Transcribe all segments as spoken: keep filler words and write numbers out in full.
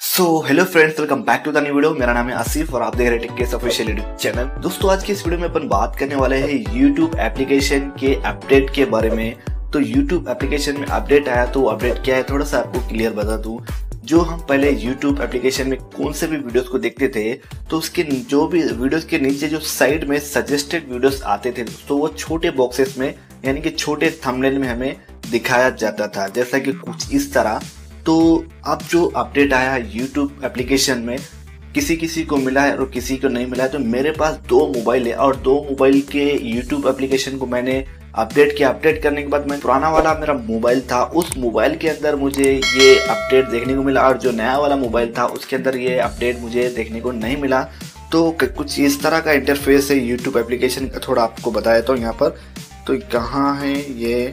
So hello friends, welcome back to the new video. मेरा नाम है आसिफ और आप देख रहे हैं टेक ऑफिशियल यूट्यूब चैनल। दोस्तों, आज की इस वीडियो में अपन बात करने वाले हैं यूट्यूब एप्लीकेशन के अपडेट के बारे में। तो यूट्यूब एप्लीकेशन में अपडेट आया, तो अपडेट क्या है थोड़ा सा आपको क्लियर बता दूं। जो हम पहले यूट्यूब एप्लीकेशन में कौन से भी वीडियोस को देखते थे, तो उसके जो भी वीडियोस के नीचे जो साइड में सजेस्टेड वीडियोस आते थे, तो वो छोटे बॉक्सेस में यानी कि छोटे थंबनेल में हमें दिखाया जाता था, जैसा कि कुछ इस तरह। तो अब जो अपडेट आया है यूट्यूब एप्लीकेशन में, किसी किसी को मिला है और किसी को नहीं मिला है। तो मेरे पास दो मोबाइल है और दो मोबाइल के यूट्यूब एप्लीकेशन को मैंने अपडेट किया। अपडेट करने के बाद मैं पुराना वाला मेरा मोबाइल था, उस मोबाइल के अंदर मुझे ये अपडेट देखने को मिला, और जो नया वाला मोबाइल था उसके अंदर ये अपडेट मुझे देखने को नहीं मिला। तो कुछ इस तरह का इंटरफेस है यूट्यूब एप्लीकेशन का। थोड़ा आपको बताया तो यहाँ पर, तो कहाँ है ये,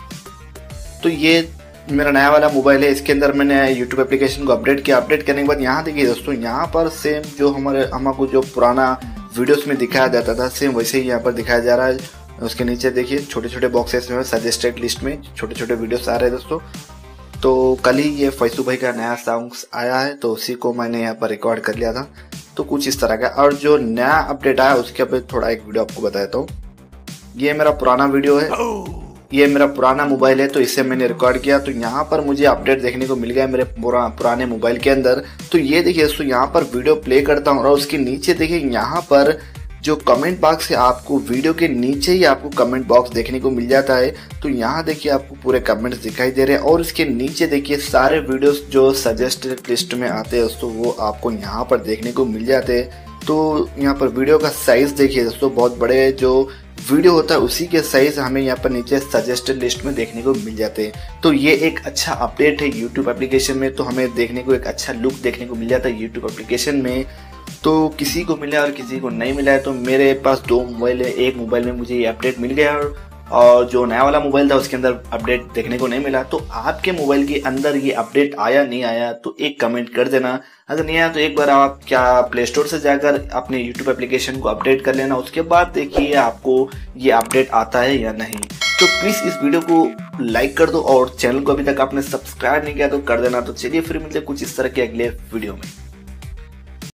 तो ये मेरा नया वाला मोबाइल है। इसके अंदर मैंने यूट्यूब एप्लीकेशन को अपडेट किया। अपडेट करने के बाद यहाँ देखिए दोस्तों, यहाँ पर सेम जो हमारे हमको जो पुराना वीडियोस में दिखाया जाता था, सेम वैसे ही यहाँ पर दिखाया जा रहा है। उसके नीचे देखिए छोटे छोटे बॉक्सेस में सजेस्टेड लिस्ट में छोटे छोटे वीडियोस आ रहे हैं दोस्तों। तो कल ही ये फैसू भाई का नया सॉन्ग्स आया है, तो उसी को मैंने यहाँ पर रिकॉर्ड कर लिया था। तो कुछ इस तरह का। और जो नया अपडेट आया उसके ऊपर थोड़ा एक वीडियो आपको बताया। तो ये मेरा पुराना वीडियो है, ये मेरा पुराना मोबाइल है, तो इसे मैंने रिकॉर्ड किया। तो यहाँ पर मुझे अपडेट देखने को मिल गया मेरे पुरा, पुराने मोबाइल के अंदर। तो ये देखिए दोस्तों, यहाँ पर वीडियो प्ले करता हूँ और उसके नीचे देखिए यहाँ पर जो कमेंट बॉक्स है, आपको वीडियो के नीचे ही आपको कमेंट बॉक्स देखने को मिल जाता है। तो यहाँ देखिए आपको पूरे कमेंट्स दिखाई दे रहे हैं, और इसके नीचे देखिए सारे वीडियोस जो सजेस्टेड लिस्ट में आते हैं दोस्तों, वो आपको यहाँ पर देखने को मिल जाते हैं। तो यहाँ पर वीडियो का साइज देखिए दोस्तों, बहुत बड़े जो वीडियो होता है उसी के साइज हमें यहाँ पर नीचे सजेस्टेड लिस्ट में देखने को मिल जाते हैं। तो ये एक अच्छा अपडेट है यूट्यूब एप्लीकेशन में। तो हमें देखने को एक अच्छा लुक देखने को मिल जाता है यूट्यूब एप्लीकेशन में। तो किसी को मिला और किसी को नहीं मिला है। तो मेरे पास दो मोबाइल है, एक मोबाइल में मुझे ये अपडेट मिल गया और और जो नया वाला मोबाइल था उसके अंदर अपडेट देखने को नहीं मिला। तो आपके मोबाइल के अंदर ये अपडेट आया नहीं आया, तो एक कमेंट कर देना। अगर नहीं आया तो एक बार आप क्या प्ले स्टोर से जाकर अपने यूट्यूब एप्लीकेशन को अपडेट कर लेना, उसके बाद देखिए आपको ये अपडेट आता है या नहीं। तो प्लीज़ इस वीडियो को लाइक कर दो, और चैनल को अभी तक आपने सब्सक्राइब नहीं किया तो कर देना। तो चलिए फिर मिलते कुछ इस तरह के अगले वीडियो में।